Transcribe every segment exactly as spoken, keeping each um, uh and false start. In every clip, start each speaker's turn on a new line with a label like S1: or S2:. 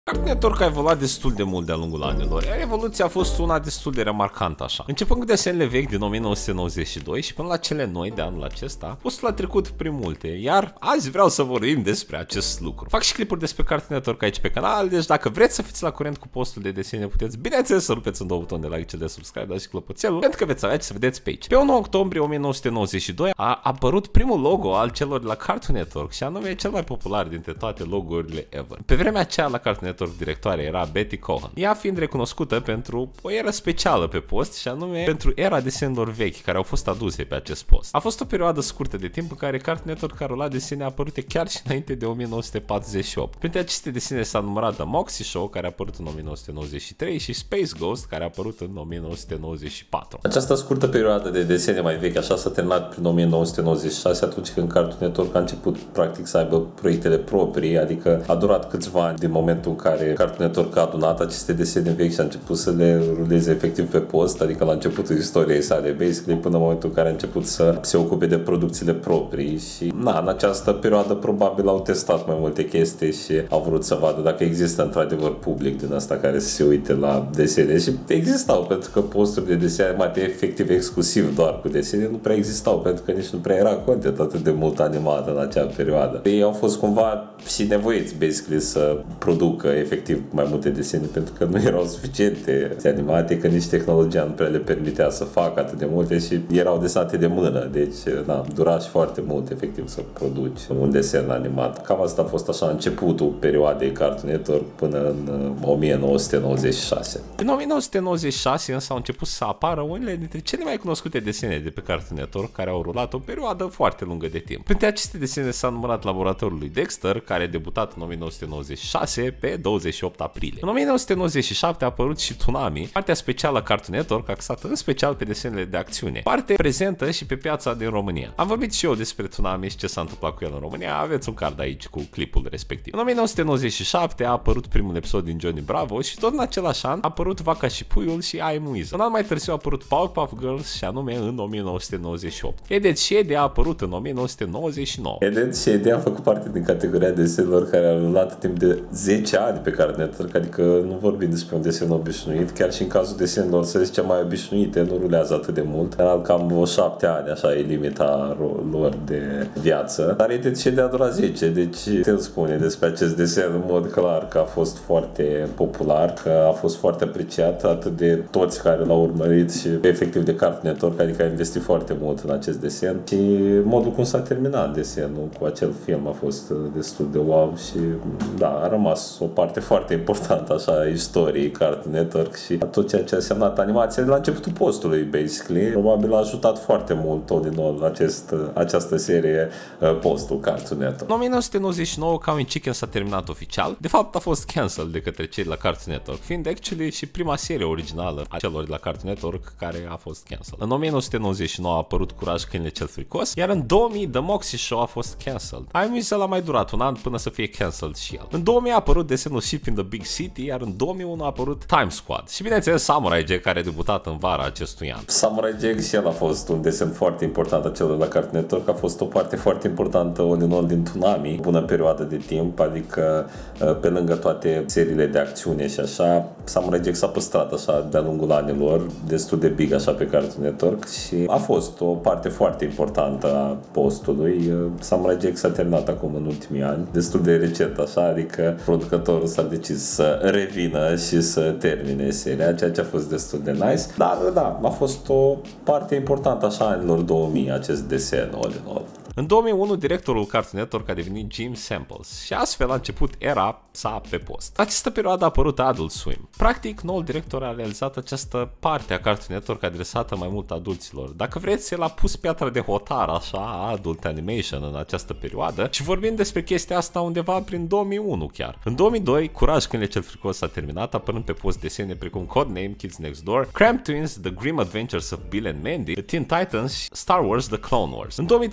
S1: Cartoon Network a evoluat destul de mult de-a lungul anilor, iar evoluția a fost una destul de remarcantă așa. Începând cu desenele vechi din o mie nouă sute nouăzeci și doi și până la cele noi de anul acesta, postul a trecut prin multe, iar azi vreau să vorbim despre acest lucru. Fac și clipuri despre Cartoon Network aici pe canal, deci dacă vreți să fiți la curent cu postul de desene, puteți bineînțeles să rupeți un două buton de like, cel de subscribe, dați și clopoțelul, pentru că veți avea ce să vedeți pe aici. Pe unu octombrie o mie nouă sute nouăzeci și doi a apărut primul logo al celor de la Cartoon Network și anume cel mai popular dintre toate logo-urile ever. Pe vremea aceea la Cartoon Network directoare era Betty Cohen, ea fiind recunoscută pentru o eră specială pe post și anume pentru era desenelor vechi care au fost aduse pe acest post. A fost o perioadă scurtă de timp în care Cartoon Network a rulat desene apărute chiar și înainte de o mie nouă sute patruzeci și opt. Printre aceste desene s-a numărat The Moxie Show, care a apărut în o mie nouă sute nouăzeci și trei, și Space Ghost, care a apărut în o mie nouă sute nouăzeci și patru.
S2: Această scurtă perioadă de desene mai vechi așa s-a terminat prin o mie nouă sute nouăzeci și șase, atunci când Cartoon Network a început practic să aibă proiectele proprii, adică a durat câțiva ani din momentul în care Cartoon Network a adunat aceste desene vechi și a început să le ruleze efectiv pe post, adică la începutul istoriei sale, basically, până în momentul în care a început să se ocupe de producțiile proprii și, na, în această perioadă probabil au testat mai multe chestii și au vrut să vadă dacă există într-adevăr public din asta care să se uite la desene și existau, pentru că posturi de desene mai efectiv exclusiv doar cu desene nu prea existau, pentru că nici nu prea era content atât de mult animat în acea perioadă. Ei au fost cumva și nevoiți, basically, să producă efectiv mai multe desene, pentru că nu erau suficiente animate, că nici tehnologia nu prea le permitea să facă atât de multe și erau desenate de mână, deci da, dura și foarte mult efectiv să produci un desen animat. Cam asta a fost așa începutul perioadei Cartoon Network până în o mie nouă sute nouăzeci și șase.
S1: În o mie nouă sute nouăzeci și șase însă au început să apară unele dintre cele mai cunoscute desene de pe Cartoon Network, care au rulat o perioadă foarte lungă de timp. Printre aceste desene s-a numărat Laboratorul lui Dexter, care a debutat în o mie nouă sute nouăzeci și șase pe douăzeci și opt aprilie. În o mie nouă sute nouăzeci și șapte a apărut și Toonami, partea specială a Cartoon Network axată în special pe desenele de acțiune, parte prezentă și pe piața din România. Am vorbit și eu despre Toonami și ce s-a întâmplat cu el în România, aveți un card aici cu clipul respectiv. În o mie nouă sute nouăzeci și șapte a apărut primul episod din Johnny Bravo și tot în același an a apărut Vaca și Puiul și I'm Weasel. Un an mai târziu a apărut Powerpuff Girls și anume în o mie nouă sute nouăzeci și opt. Ed și Eddie a apărut în o mie nouă sute nouăzeci și nouă.
S2: Ed și Eddie a făcut parte din categoria desenelor care au rulat timp de zece ani pe Cartoon Network, adică nu vorbim despre un desen obișnuit, chiar și în cazul desenelor, să zicem, mai obișnuite, nu rulează atât de mult, în cam o șapte ani, așa e limita lor de viață, dar Ed și Eddie a durat zece, deci te spune despre acest desen în mod clar că a fost foarte popular, că a fost foarte apreciat atât de toți care l-au urmărit și efectiv de Cartoon Network, adică a investit foarte mult în acest desen și modul cum s-a terminat desenul cu acel film a fost destul de wow și da, a rămas o parte foarte importantă așa a istoriei Cartoon Network și tot ceea ce a însemnat animația de la începutul postului, basically. Probabil a ajutat foarte mult tot din nou acest, această serie postul Cartoon Network.
S1: În o mie nouă sute nouăzeci și nouă Cow in Chicken s-a terminat oficial. De fapt a fost cancel de către cei de la Cartoon Network, fiind actually și prima serie originală a celor de la Cartoon Network care a fost cancel. În o mie nouă sute nouăzeci și nouă a apărut Curaj, câinele cel fricos, iar în două mii The Moxie Show a fost cancelled. I'm Weasel a mai durat un an până să fie cancelled și el. În două mii a apărut desenul Sheep in the Big City, iar în două mii unu a apărut Time Squad. Și bineînțeles Samurai Jack, care a debutat în vara acestui an.
S2: Samurai Jack și el a fost un desen foarte important a celor de la Cartoon Network, a fost o parte foarte importantă all in all din Toonami, bună perioadă de timp, adică pe lângă toate seriile de acțiune și așa, Samurai Jack s-a păstrat așa de-a lungul anilor, destul de big așa pe Cartoon Network și a fost o parte foarte importantă a postului. Samurai Jack s-a terminat acum în ultimii ani, destul de recent așa, adică producătorul s-a decis să revină și să termine seria, ceea ce a fost destul de nice, dar da, a fost o parte importantă așa anilor două mii acest desen all in all.
S1: În două mii unu, directorul Cartoon Network a devenit Jim Samples și astfel a început era sa pe post. La această perioadă a apărut Adult Swim. Practic, noul director a realizat această parte a Cartoon Network adresată mai mult adulților. Dacă vreți, el a pus piatra de hotar așa a Adult Animation în această perioadă și vorbim despre chestia asta undeva prin două mii unu chiar. În două mii doi, Curaj, câinele cel fricos s-a terminat, apărând pe post desene precum Codename Kids Next Door, Cramp Twins, The Grim Adventures of Bill and Mandy, The Teen Titans și Star Wars The Clone Wars. În două mii trei s-a întâmplat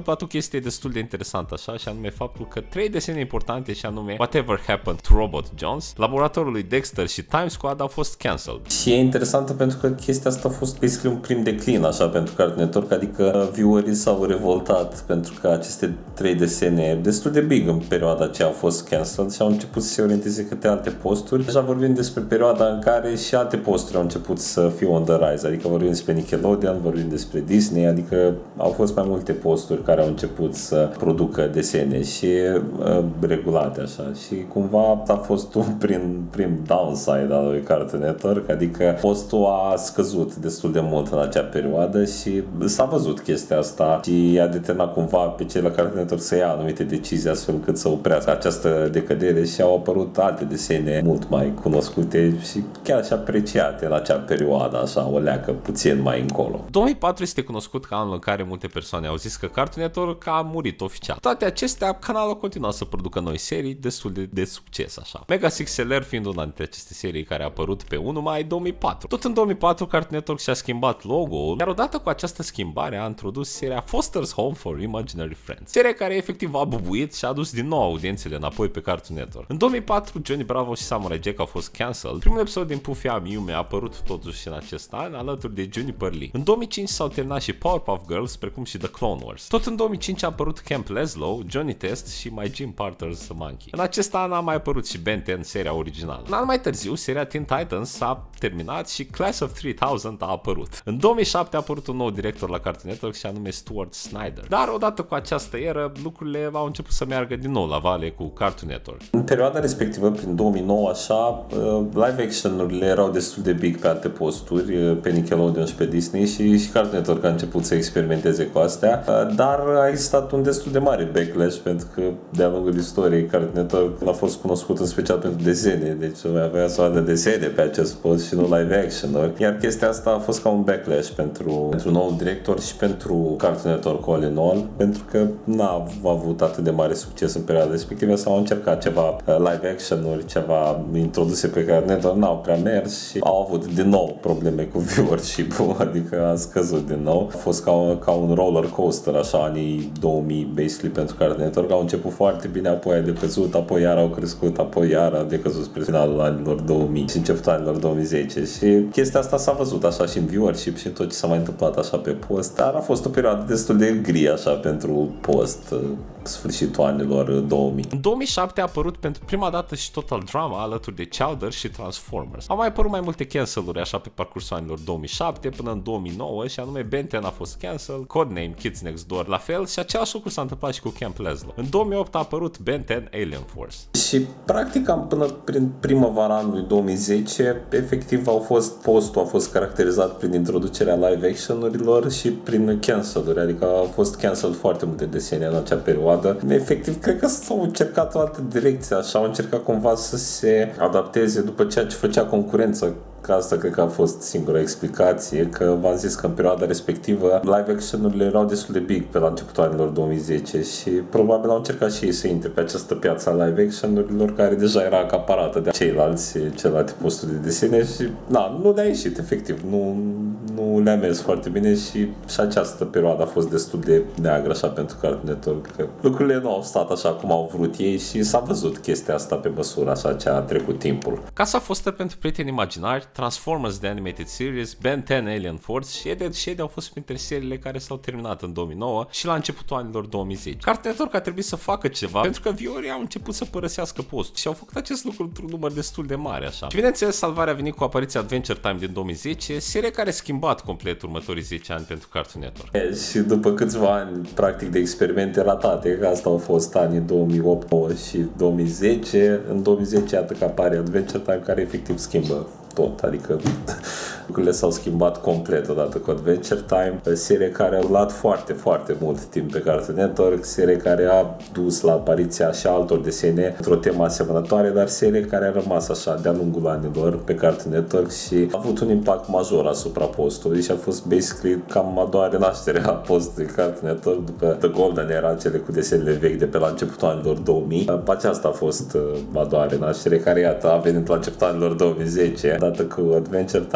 S1: întâmplat o chestie destul de interesantă așa, și anume faptul că trei desene importante, și anume Whatever Happened to Robot Jones, Laboratorul lui Dexter și Time Squad, au fost cancelled.
S2: Și e interesantă pentru că chestia asta a fost basically un prim declin așa pentru Cartoon Network, adică viewerii s-au revoltat pentru că aceste trei desene destul de big în perioada aceea au fost cancelled și au început să se orienteze către alte posturi. Deja vorbim despre perioada în care și alte posturi au început să fie on the rise, adică vorbim despre Nickelodeon, vorbim despre Disney, adică au fost mai multe posturi care au început să producă desene și uh, regulate așa, și cumva a fost un prim, prim downside al lui Cartoon Network, adică postul a scăzut destul de mult în acea perioadă și s-a văzut chestia asta și a determinat cumva pe cei la Cartoon Network să ia anumite decizii astfel încât să oprească această decădere și au apărut alte desene mult mai cunoscute și chiar și apreciate în acea perioadă, așa, o leacă puțin mai încolo.
S1: două mii patru este cunoscut ca anul în care multe persoane au zis că Cartoon Network a murit oficial. Toate acestea, canalul continua să producă noi serii destul de, de succes, așa. Mega Six L R fiind una dintre aceste serii care a apărut pe unu mai două mii patru. Tot în două mii patru, Cartoon Network și-a schimbat logo-ul, iar odată cu această schimbare a introdus seria Foster's Home for Imaginary Friends, seria care efectiv a bubuit și a adus din nou audiențele înapoi pe Cartoon Network. În două mii patru, Johnny Bravo și Samurai Jack au fost cancelled. Primul episod din Puffy Amiyume a apărut totuși în acest an, alături de Juniper Lee. În două mii cinci s-au terminat și Powerpuff Girls, precum și The Clone Wars. Tot în două mii cinci a apărut Camp Lazlo, Johnny Test și My Gym Partner's Monkey. În acest an a mai apărut și Ben ten, seria originală. Un an mai târziu, seria Teen Titans s-a terminat și Class of trei mii a apărut. În două mii șapte a apărut un nou director la Cartoon Network și anume Stuart Snyder. Dar odată cu această eră, lucrurile au început să meargă din nou la vale cu Cartoon Network.
S2: În perioada respectivă, prin două mii nouă, așa, live action-urile erau destul de big pe alte posturi, pe Nickelodeon și pe Disney și, și Cartoon Network a început să experimenteze cu astea, dar a existat un destul de mare backlash pentru că de-a lungul istoriei Cartoon Network a fost cunoscut în special pentru desene, deci avea să de desene pe acest post și nu live action-uri, iar chestia asta a fost ca un backlash pentru, pentru noul director și pentru Cartoon Network all in all, pentru că n-a avut atât de mare succes în perioada respectivă, s-au încercat ceva live action-uri, ceva introduse pe Cartoon Network, n-au prea mers și au avut din nou probleme cu viewership-ul, adică a scăzut din nou. A fost ca, ca un roller coaster, așa, anii două mii, basically, pentru Cartoon Network. Au început foarte bine, apoi a decăzut, apoi iar au crescut, apoi iar a decăzut spre finalul anilor două mii și începutul anilor două mii zece și chestia asta s-a văzut așa și în viewership și în tot ce s-a mai întâmplat așa pe post, dar a fost o perioadă destul de gri așa pentru post, sfârșitul anilor două mii.
S1: În două mii șapte a apărut pentru prima dată și Total Drama alături de Chowder și Transformers. Au mai apărut mai multe cancel-uri așa pe parcursul anilor două mii șapte până în două mii nouă și anume Ben ten a fost cancel, Codename Kids Next Door la fel și același lucru s-a întâmplat și cu Camp Lazlo. În două mii opt a apărut Ben ten Alien Force.
S2: Și practic cam până prin primăvara anului două mii zece, efectiv au fost, postul a fost caracterizat prin introducerea live action-urilor și prin cancel-uri, adică au fost cancel foarte multe desene în acea perioadă. Efectiv, cred că s-au încercat o altă direcție, așa, au încercat cumva să se adapteze după ceea ce făcea concurență. Că asta cred că a fost singura explicație, că v-am zis că în perioada respectivă live action-urile erau destul de big pe la începutul anilor două mii zece și probabil au încercat și ei să intre pe această piață a live action-urilor care deja era acaparată de ceilalți, celelalte posturi de desene și na, nu le-a ieșit, efectiv, nu, nu le-a mers foarte bine și și această perioadă a fost destul de neagră așa pentru Cartoon Network, că lucrurile nu au stat așa cum au vrut ei și s-a văzut chestia asta pe măsură așa ce a trecut timpul.
S1: Casa Foster pentru prieteni imaginari, Transformers The Animated Series, Ben ten Alien Force și Ed, Edd și Eddy au fost printre seriile care s-au terminat în două mii nouă și la începutul anilor două mii zece. Cartoon Network a trebuit să facă ceva pentru că viewerii au început să părăsească postul și au făcut acest lucru într-un număr destul de mare așa. Și bineînțeles, salvarea a venit cu apariția Adventure Time din două mii zece, serie care a schimbat complet următorii zece ani pentru Cartoon Network.
S2: E, și după câțiva ani practic de experimente ratate, că asta au fost anii două mii opt și două mii zece, în două mii zece iată că apare Adventure Time care efectiv schimbă tot, adică lucrurile s-au schimbat complet odată cu Adventure Time, serie care a rulat foarte, foarte mult timp pe Cartoon Network, serie care a dus la apariția și altor desene într-o temă asemănătoare, dar serie care a rămas așa de-a lungul anilor pe Cartoon Network și a avut un impact major asupra postului și a fost basically cam a doua renaștere a postului Cartoon Network după The Golden Era, cele cu desenele vechi de pe la începutul anilor două mii. Aceasta a fost a doua renaștere care, iată, a venit la începutul anilor două mii zece, dată cu Adventure Time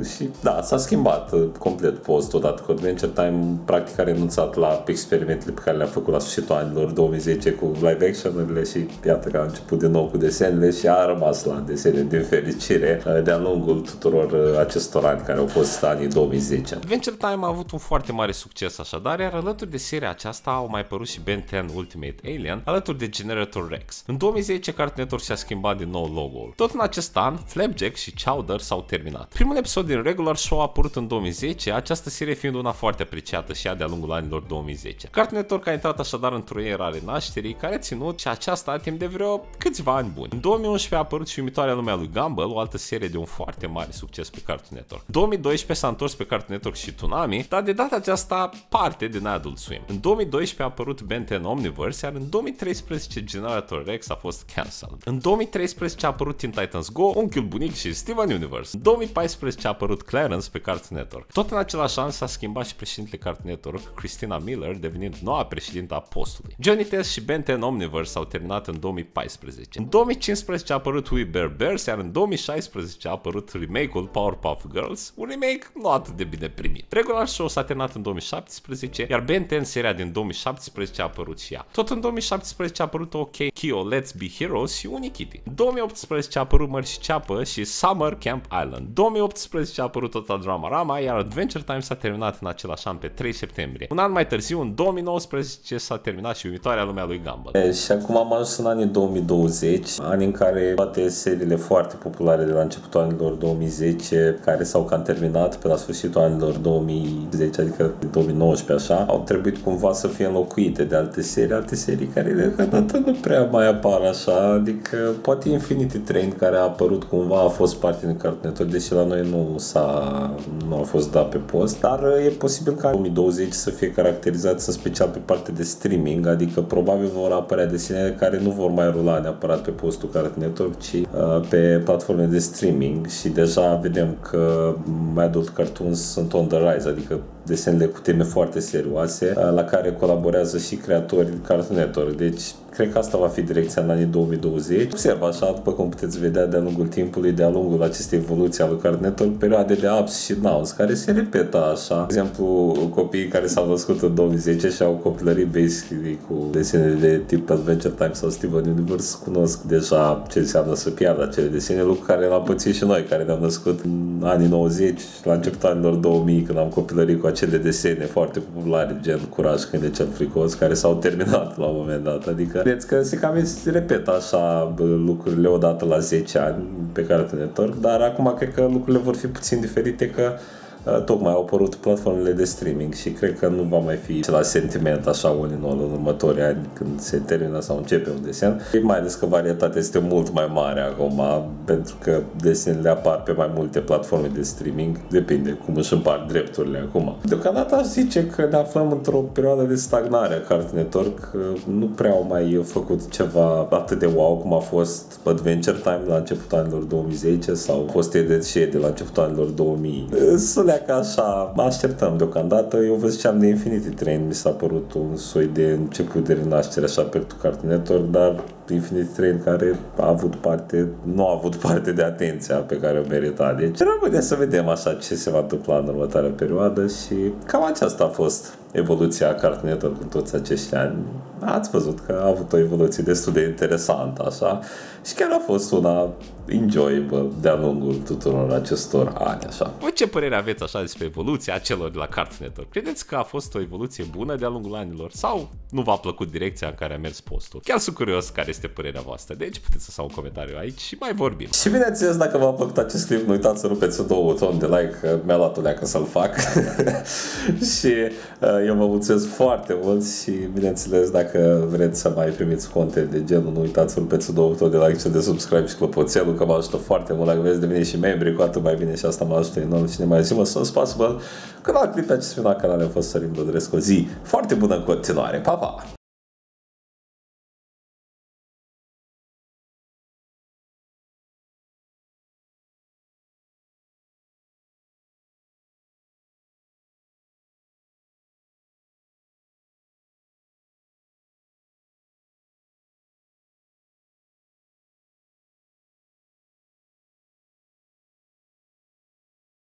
S2: și da, s-a schimbat complet postul odată cu Adventure Time, practic a renunțat la experimentele pe care le-a făcut la sfârșitul anilor două mii zece cu live action-urile și iată că a început din nou cu desenele și a rămas la desene din fericire de-a lungul tuturor acestor ani care au fost anii două mii zece.
S1: Adventure Time a avut un foarte mare succes așadar, iar alături de seria aceasta au mai apărut și Ben zece Ultimate Alien, alături de Generator Rex. În două mii zece Cartoon Network și-a schimbat din nou logo-ul. Tot în acest an, Flapjack și Chowder s-au terminat. Primul episod din Regular Show a apărut în două mii zece, această serie fiind una foarte apreciată și ea de-a lungul anilor două mii zece. Cartoon Network a intrat așadar într-o era a renașterii care a ținut și aceasta timp de vreo câțiva ani buni. În două mii unsprezece a apărut și Uimitoarea Lumea lui Gumball, o altă serie de un foarte mare succes pe Cartoon Network. În două mii doisprezece s-a întors pe Cartoon Network și Toonami, dar de data aceasta parte din Adult Swim. În două mii doisprezece a apărut Ben zece Omniverse, iar în două mii treisprezece Generator Rex a fost cancelled. În două mii treisprezece a apărut Teen Titans Go, Unchiul Bunic și Steven Universe. În două mii paisprezece a apărut Clarence pe Cartoon Network. Tot în același an s-a schimbat și președintele Cartoon Network, Christina Miller, devenind noua președintă a postului. Johnny Test și Ben zece Omniverse s-au terminat în două mii paisprezece. În două mii cincisprezece a apărut We Bear Bears, iar în două mii șaisprezece a apărut remake-ul Powerpuff Girls, un remake nu atât de bine primit. Regular Show s-a terminat în două mii șaptesprezece, iar Ben zece seria din două mii șaptesprezece a apărut și ea. Tot în două mii șaptesprezece a apărut OK Kyo Let's Be Heroes și Unikitty. În două mii optsprezece a apărut Mări și Ceapă și Summer Camp Island. În două mii optsprezece a apărut Total Drama Rama, iar Adventure Time s-a terminat în același an pe trei septembrie. Un an mai târziu, în două mii nouăsprezece, s-a terminat și Uimitoarea Lumea lui Gumball.
S2: E, și acum am ajuns în anii două mii douăzeci, ani în care toate seriile foarte populare de la începutul anilor două mii zece, care s-au cam terminat pe la sfârșitul anilor două mii zece, adică două mii nouăsprezece așa, au trebuit cumva să fie înlocuite de alte serii, alte serii care deocamdată nu prea mai apar așa, adică poate Infinity Train, care a apărut cumva, a fost parte din Cartoon Network, deși la noi nu s-a nu a fost dat pe post, dar e posibil ca două mii douăzeci să fie caracterizat în special pe partea de streaming, adică probabil vor apărea desenele care nu vor mai rula neapărat pe postul Cartoon Network, ci uh, pe platforme de streaming și deja vedem că adult cartoons sunt on the rise, adică desenele cu teme foarte serioase, uh, la care colaborează și creatorii Cartoon Network, deci cred că asta va fi direcția în anii două mii douăzeci. Observ așa, după cum puteți vedea de-a lungul timpului, de-a lungul acestei evoluții al lui Cartoon Network, perioade de ups și downs, care se repetă așa. De exemplu, copiii care s-au născut în două mii zece și au copilărit basically cu desene de tip Adventure Time sau Steven Universe, cunosc deja ce înseamnă să piardă acele desene, lucruri care l-am pățit și noi, care ne-am născut în anii nouăzeci, la începutul anilor două mii, când am copilărit cu acele desene foarte populare, gen Curaj când e cel fricos, care s-au terminat la un moment dat, adică vedeți că se cam se repetă așa lucrurile odată la zece ani pe Cartoon Network, dar acum cred că lucrurile vor fi puțin diferite, că tocmai au apărut platformele de streaming și cred că nu va mai fi același sentiment așa unii în următorii ani când se termină sau începe un desen. Mai ales că varietatea este mult mai mare acum, pentru că desenele apar pe mai multe platforme de streaming, depinde cum își împart drepturile acum. Deocamdată aș zice că ne aflăm într-o perioadă de stagnare a Cartoon Network, nu prea au mai făcut ceva atât de wow cum a fost Adventure Time la începutul anilor două mii zece sau a fost Ed și de la începutul anilor două mii. Că așa, așteptăm deocamdată. Eu vă ziceam de Infinity Train, mi s-a părut un soi de început de renaștere așa pe Cartoon Network, dar Infinity Train care a avut parte, nu a avut parte de atenția pe care o merita. Deci rămâne să vedem așa ce se va întâmpla în următoarea perioadă și cam aceasta a fost evoluția Cartoon Network în toți acești ani. Ați văzut că a avut o evoluție destul de interesantă așa și chiar a fost una enjoyable de-a lungul tuturor acestor ani așa.
S1: Voi ce părere aveți așa despre evoluția celor de la Cartoon Network? Credeți că a fost o evoluție bună de-a lungul anilor sau nu v-a plăcut direcția în care a mers postul? Chiar sunt curios care este părerea voastră, deci puteți să sau un comentariu aici și mai vorbim.
S2: Și bineînțeles, dacă v-a plăcut acest clip, nu uitați să rupeți două buton de like, că mi-a luat o leacă să-l fac. Și uh, eu vă mulțumesc foarte mult și bineînțeles, dacă vreți să mai primiți content de genul, nu uitați să rupeți două buton de like și de subscribe și clopoțelul, că mă ajută foarte mult. Dacă vreți deveni și membri, cu atât mai bine și asta mă ajută enorm și ne mai zim să spasibil. Când la clip pe acest final canal am fost Sorin, vă doresc o zi foarte bună în continuare. Pa, pa!